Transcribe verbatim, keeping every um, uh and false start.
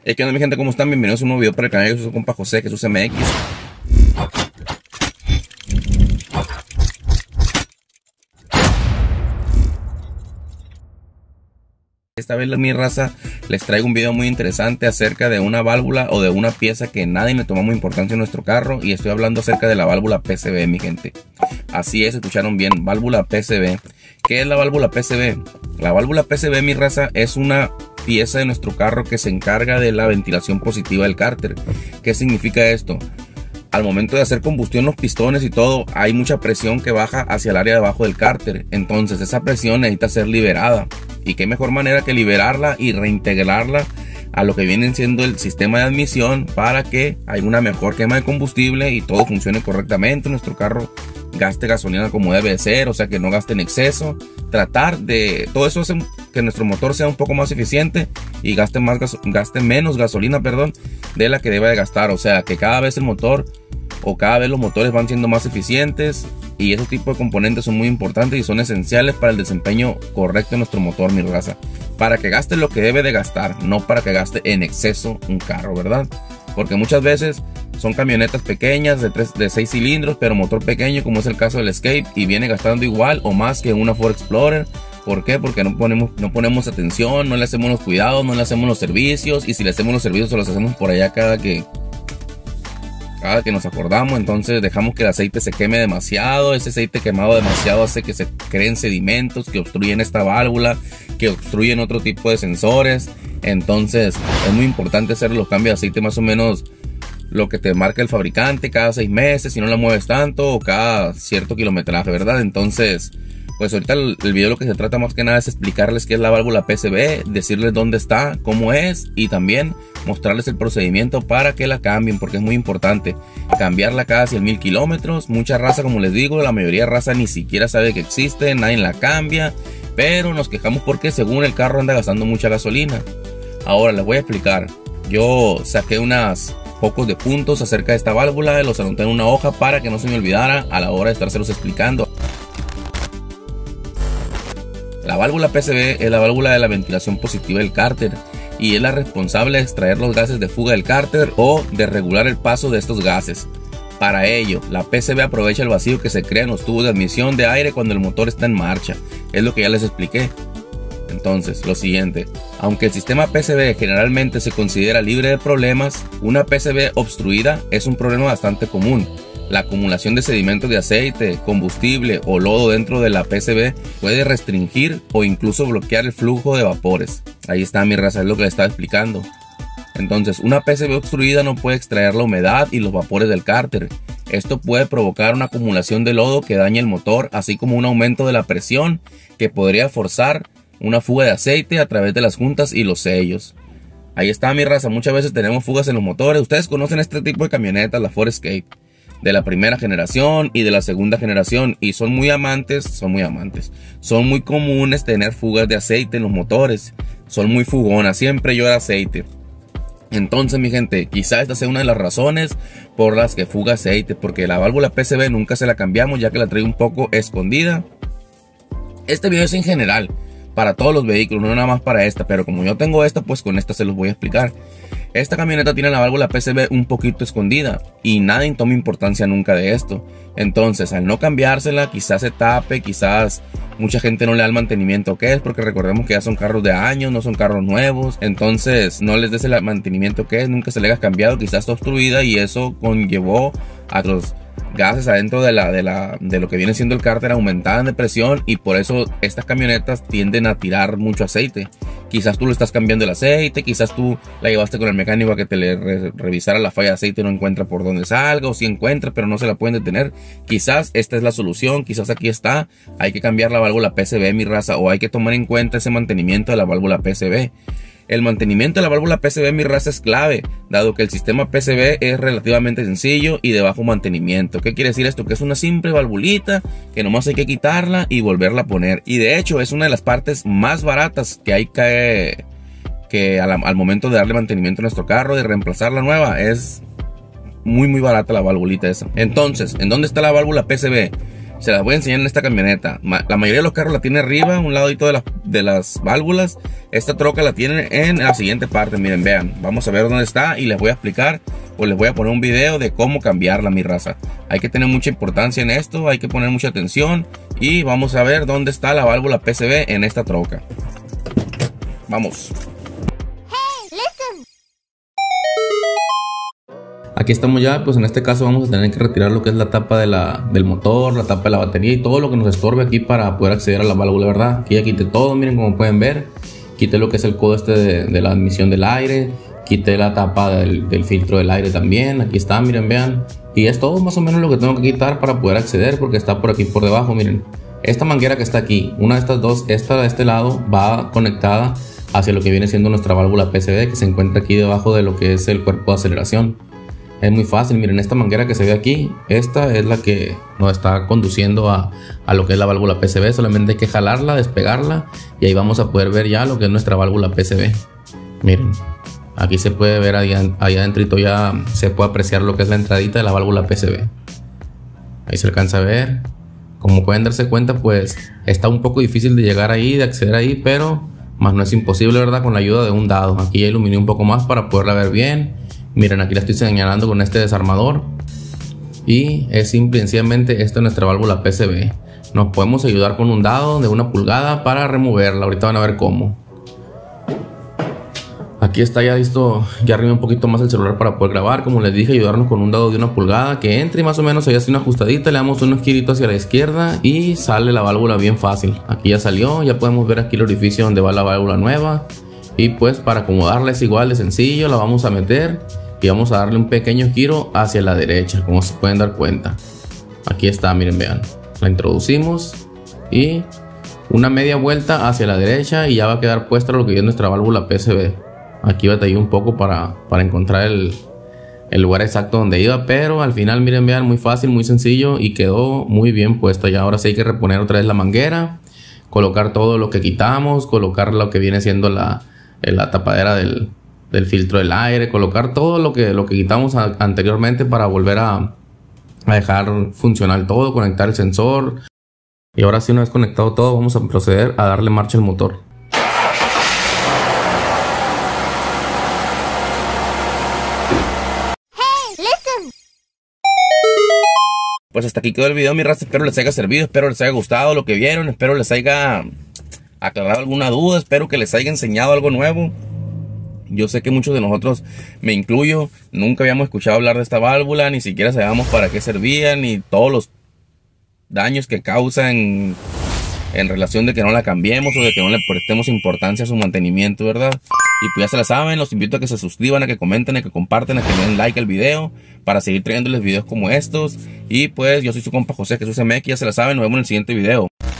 Hey, ¿qué onda mi gente? ¿Cómo están? Bienvenidos a un nuevo video para el canal. Yo soy su compa José, Jesús M X. Esta vez, mi raza, les traigo un video muy interesante acerca de una válvula o de una pieza que nadie le tomamos importancia en nuestro carro. Y estoy hablando acerca de la válvula P C V, mi gente. Así es, escucharon bien, válvula P C V. ¿Qué es la válvula P C V? La válvula P C V, mi raza, es una pieza de nuestro carro que se encarga de la ventilación positiva del cárter. ¿Qué significa esto? Al momento de hacer combustión los pistones y todo, hay mucha presión que baja hacia el área de abajo del cárter. Entonces esa presión necesita ser liberada. Y qué mejor manera que liberarla y reintegrarla a lo que viene siendo el sistema de admisión, para que haya una mejor quema de combustible y todo funcione correctamente. Nuestro carro gaste gasolina como debe de ser, o sea que no gaste en exceso. Tratar de todo eso, hace que nuestro motor sea un poco más eficiente y gaste más gas, gaste menos gasolina, perdón, de la que debe de gastar. O sea que cada vez el motor o cada vez los motores van siendo más eficientes, y esos tipos de componentes son muy importantes y son esenciales para el desempeño correcto de nuestro motor, mi raza, para que gaste lo que debe de gastar, no para que gaste en exceso un carro, ¿verdad? Porque muchas veces son camionetas pequeñas de, tres, de seis cilindros, pero motor pequeño, como es el caso del Escape, y viene gastando igual o más que una Ford Explorer. ¿Por qué? Porque no ponemos, no ponemos atención, no le hacemos los cuidados, no le hacemos los servicios, y si le hacemos los servicios, se los hacemos por allá cada que... cada que nos acordamos. Entonces dejamos que el aceite se queme demasiado. Ese aceite quemado demasiado hace que se creen sedimentos que obstruyen esta válvula, que obstruyen otro tipo de sensores. Entonces es muy importante hacer los cambios de aceite más o menos lo que te marca el fabricante, cada seis meses si no la mueves tanto, o cada cierto kilometraje, ¿verdad? Entonces pues ahorita el, el video lo que se trata más que nada es explicarles qué es la válvula P C V, decirles dónde está, cómo es, y también mostrarles el procedimiento para que la cambien, porque es muy importante cambiarla cada cien mil kilómetros. Mucha raza, como les digo, la mayoría de raza ni siquiera sabe que existe, nadie la cambia, pero nos quejamos porque según el carro anda gastando mucha gasolina. Ahora les voy a explicar. Yo saqué unas pocos de puntos acerca de esta válvula, los anoté en una hoja para que no se me olvidara a la hora de estárselos explicando. La válvula P C V es la válvula de la ventilación positiva del cárter y es la responsable de extraer los gases de fuga del cárter o de regular el paso de estos gases. Para ello, la P C V aprovecha el vacío que se crea en los tubos de admisión de aire cuando el motor está en marcha. Es lo que ya les expliqué. Entonces, lo siguiente, aunque el sistema P C V generalmente se considera libre de problemas, una P C V obstruida es un problema bastante común. La acumulación de sedimentos de aceite, combustible o lodo dentro de la P C V puede restringir o incluso bloquear el flujo de vapores. Ahí está, mi raza, es lo que les estaba explicando. Entonces, una P C V obstruida no puede extraer la humedad y los vapores del cárter. Esto puede provocar una acumulación de lodo que daña el motor, así como un aumento de la presión que podría forzar una fuga de aceite a través de las juntas y los sellos. Ahí está, mi raza, muchas veces tenemos fugas en los motores. Ustedes conocen este tipo de camionetas, la Ford Escape, de la primera generación y de la segunda generación, y son muy amantes, son muy amantes, son muy comunes tener fugas de aceite en los motores, son muy fugonas, siempre llora aceite. Entonces, mi gente, quizás esta sea una de las razones por las que fuga aceite, porque la válvula P C V nunca se la cambiamos, ya que la traigo un poco escondida. Este video es en general para todos los vehículos, no nada más para esta, pero como yo tengo esta, pues con esta se los voy a explicar. Esta camioneta tiene la válvula P C V un poquito escondida y nadie toma importancia nunca de esto. Entonces, al no cambiársela, quizás se tape, quizás mucha gente no le da el mantenimiento que es, porque recordemos que ya son carros de años, no son carros nuevos. Entonces, no les des el mantenimiento que es, nunca se le haya cambiado, quizás está obstruida, y eso conllevó a los gases adentro de la de la de lo que viene siendo el cárter aumentaban de presión, y por eso estas camionetas tienden a tirar mucho aceite. Quizás tú le estás cambiando el aceite, quizás tú la llevaste con el mecánico a que te le re revisara la falla de aceite y no encuentra por dónde salga, o si encuentra pero no se la pueden detener. Quizás esta es la solución, quizás aquí está, hay que cambiar la válvula P C V, mi raza, o hay que tomar en cuenta ese mantenimiento de la válvula P C V. El mantenimiento de la válvula P C V, mi raza, es clave, dado que el sistema P C V es relativamente sencillo y de bajo mantenimiento. ¿Qué quiere decir esto? Que es una simple valvulita que nomás hay que quitarla y volverla a poner. Y de hecho es una de las partes más baratas que hay que, que al, al momento de darle mantenimiento a nuestro carro, de reemplazar la nueva, es muy muy barata la valvulita esa. Entonces, ¿en dónde está la válvula P C V? Se las voy a enseñar en esta camioneta. La mayoría de los carros la tiene arriba, un ladito de, la, de las válvulas. Esta troca la tiene en la siguiente parte. Miren, vean, vamos a ver dónde está y les voy a explicar, o les voy a poner un video de cómo cambiarla, mi raza. Hay que tener mucha importancia en esto, hay que poner mucha atención. Y vamos a ver dónde está la válvula P C V en esta troca. Vamos. Aquí estamos ya, pues en este caso vamos a tener que retirar lo que es la tapa de la, del motor, la tapa de la batería y todo lo que nos estorbe aquí para poder acceder a la válvula, ¿verdad? Aquí ya quité todo, miren como pueden ver. Quité lo que es el codo este de, de la admisión del aire. Quité la tapa del, del filtro del aire también. Aquí está, miren, vean. Y es todo más o menos lo que tengo que quitar para poder acceder, porque está por aquí por debajo, miren. Esta manguera que está aquí, una de estas dos, esta de este lado va conectada hacia lo que viene siendo nuestra válvula P C V, que se encuentra aquí debajo de lo que es el cuerpo de aceleración. Es muy fácil, miren, esta manguera que se ve aquí, esta es la que nos está conduciendo a, a lo que es la válvula P C V. Solamente hay que jalarla, despegarla y ahí vamos a poder ver ya lo que es nuestra válvula P C V. Miren, aquí se puede ver allá, allá adentro, ya se puede apreciar lo que es la entradita de la válvula P C V. Ahí se alcanza a ver. Como pueden darse cuenta, pues está un poco difícil de llegar ahí, de acceder ahí, pero más no es imposible, ¿verdad? Con la ayuda de un dado. Aquí ya iluminé un poco más para poderla ver bien. Miren, aquí la estoy señalando con este desarmador. Y es simple y sencillamente esto es nuestra válvula P C V. Nos podemos ayudar con un dado de una pulgada para removerla. Ahorita van a ver cómo. Aquí está ya listo, ya arriba un poquito más el celular para poder grabar. Como les dije, ayudarnos con un dado de una pulgada que entre y más o menos ahí hace una ajustadita. Le damos unos giritos hacia la izquierda y sale la válvula bien fácil. Aquí ya salió, ya podemos ver aquí el orificio donde va la válvula nueva. Y pues para acomodarla es igual de sencillo, la vamos a meter y vamos a darle un pequeño giro hacia la derecha, como se pueden dar cuenta. Aquí está, miren, vean. La introducimos y una media vuelta hacia la derecha y ya va a quedar puesta lo que es nuestra válvula P C V. Aquí batallé un poco para, para encontrar el, el lugar exacto donde iba, pero al final, miren, vean, muy fácil, muy sencillo y quedó muy bien puesto. Ya ahora sí hay que reponer otra vez la manguera, colocar todo lo que quitamos, colocar lo que viene siendo la, la tapadera del, del filtro del aire, colocar todo lo que, lo que quitamos a, anteriormente para volver a, a dejar funcionar todo, conectar el sensor. Y ahora sí, una vez conectado todo, vamos a proceder a darle marcha al motor. Pues hasta aquí quedó el video, mi raza. Espero les haya servido, espero les haya gustado lo que vieron, espero les haya aclarado alguna duda, espero que les haya enseñado algo nuevo. Yo sé que muchos de nosotros, me incluyo, nunca habíamos escuchado hablar de esta válvula, ni siquiera sabíamos para qué servía, ni todos los daños que causan en relación de que no la cambiemos o de que no le prestemos importancia a su mantenimiento, ¿verdad? Y pues ya se la saben, los invito a que se suscriban, a que comenten, a que compartan, a que le den like al video para seguir trayéndoles videos como estos. Y pues yo soy su compa José Jesús M X, ya se la saben, nos vemos en el siguiente video.